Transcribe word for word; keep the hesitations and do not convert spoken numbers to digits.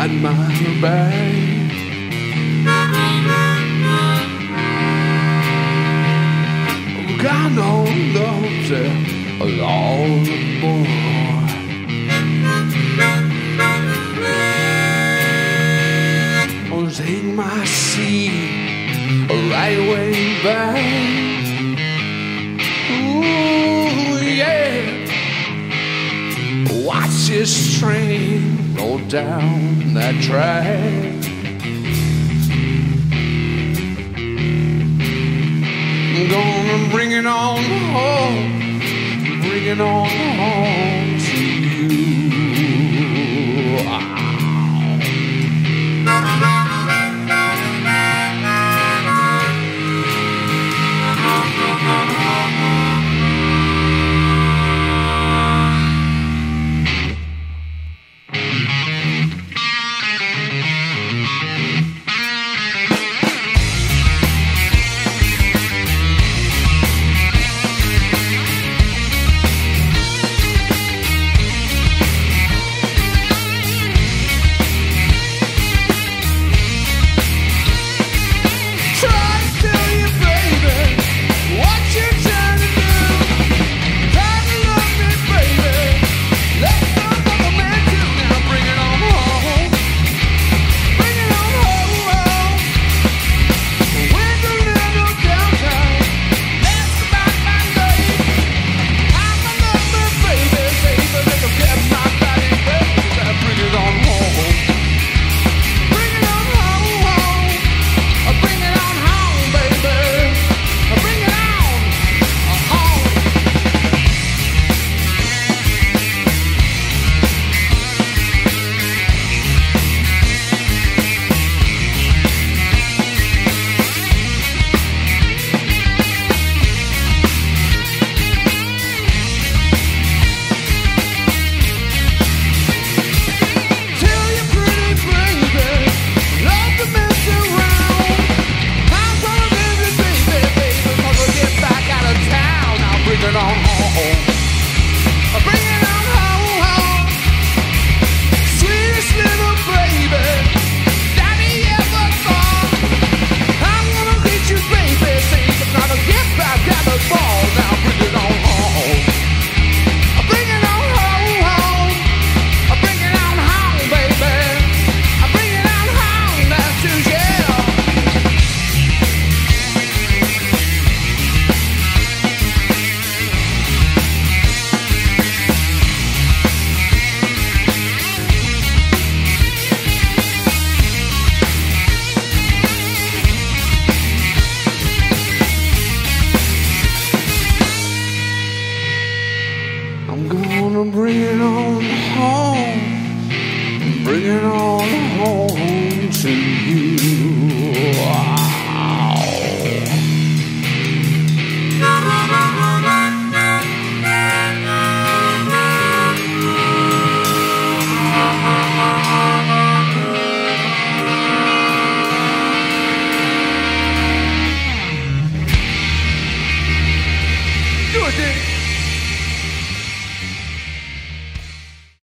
got my back. Got no love there along the board. I'll take my seat right way back. Ooh, yeah. Watch this train go down that track. I'm gonna bring it on home, bring it on home to you. Ah. I'm gonna bring it on home, bring it on home to you. Wow. Do it, Dick.